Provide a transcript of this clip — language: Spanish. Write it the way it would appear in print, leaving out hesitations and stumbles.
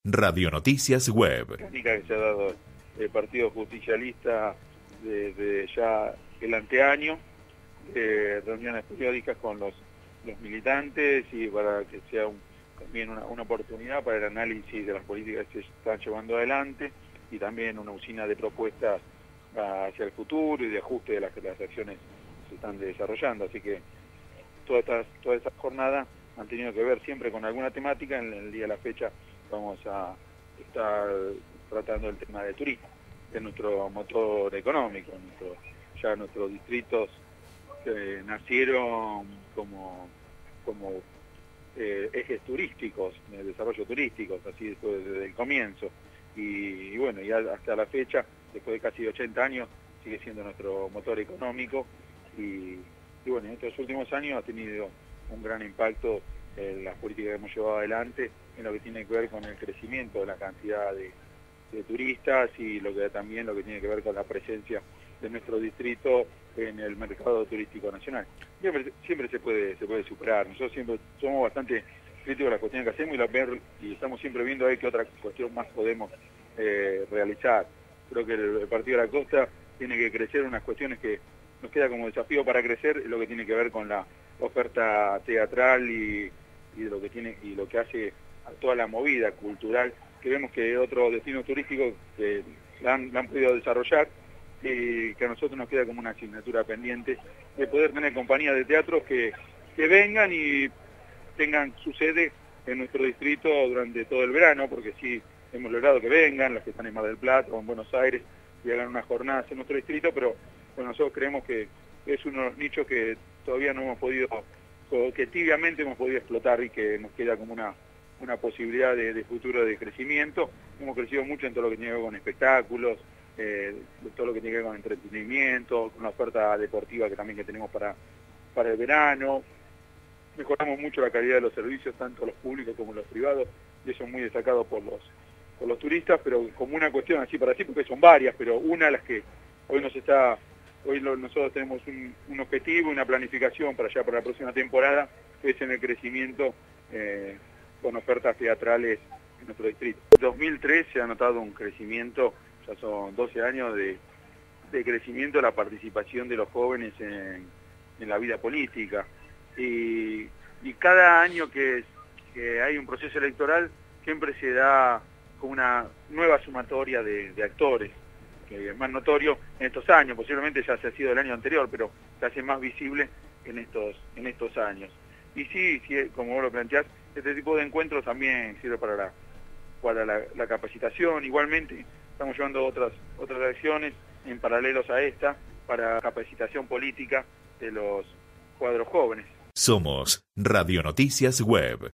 Radio Noticias Web. La técnica que se ha dado el Partido Justicialista desde ya el anteaño, reuniones periódicas con los militantes y para que sea también una oportunidad para el análisis de las políticas que se están llevando adelante y también una usina de propuestas hacia el futuro y de ajuste de las acciones que se están desarrollando. Así que todas estas jornadas han tenido que ver siempre con alguna temática. En el día de la fecha vamos a estar tratando el tema de turismo, de nuestro motor económico. Ya nuestros distritos nacieron como ejes turísticos, de desarrollo turístico, así desde el comienzo. Y bueno, ya hasta la fecha, después de casi 80 años, sigue siendo nuestro motor económico. Y bueno, en estos últimos años ha tenido un gran impacto en las políticas que hemos llevado adelante en lo que tiene que ver con el crecimiento de la cantidad de turistas y también lo que tiene que ver con la presencia de nuestro distrito en el mercado turístico nacional. Siempre se puede superar. Nosotros siempre somos bastante críticos de las cuestiones que hacemos y estamos siempre viendo a ver qué otra cuestión más podemos realizar. Creo que el Partido de la Costa tiene que crecer unas cuestiones que nos queda como desafío para crecer, lo que tiene que ver con la oferta teatral y lo que hace a toda la movida cultural que vemos que otros destinos turísticos la han podido desarrollar y que a nosotros nos queda como una asignatura pendiente de poder tener compañías de teatro que vengan y tengan su sede en nuestro distrito durante todo el verano, porque sí hemos logrado que vengan, las que están en Mar del Plata o en Buenos Aires, y hagan unas jornadas en nuestro distrito, pero bueno, nosotros creemos que es uno de los nichos que todavía no hemos podido, que tibiamente hemos podido explotar y que nos queda como una posibilidad de futuro de crecimiento. Hemos crecido mucho en todo lo que tiene que ver con espectáculos, todo lo que tiene que ver con entretenimiento, con la oferta deportiva que tenemos para el verano. Mejoramos mucho la calidad de los servicios, tanto los públicos como los privados, y eso es muy destacado por los turistas, pero como una cuestión así para así, porque son varias, pero una de las que nosotros tenemos un objetivo, una planificación para la próxima temporada, que es en el crecimiento con ofertas teatrales en nuestro distrito. En 2003 se ha notado un crecimiento, ya son 12 años de crecimiento de la participación de los jóvenes en la vida política. Y cada año que hay un proceso electoral siempre se da como una nueva sumatoria de actores, que es más notorio en estos años, posiblemente ya se ha sido el año anterior, pero se hace más visible en estos años. Y sí, como vos lo planteás, este tipo de encuentros también sirve para la capacitación. Igualmente estamos llevando otras acciones en paralelos a esta para capacitación política de los cuadros jóvenes. Somos Radio Noticias Web.